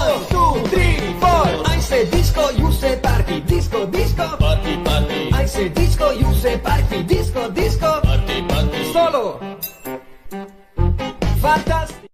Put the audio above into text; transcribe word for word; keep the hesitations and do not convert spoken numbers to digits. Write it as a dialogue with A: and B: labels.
A: One, two, three, four. I say disco, you say party. Disco, disco.
B: Party, party.
A: I say disco, you say party. Disco, disco.
B: Party, party.
A: Solo. Fantastico.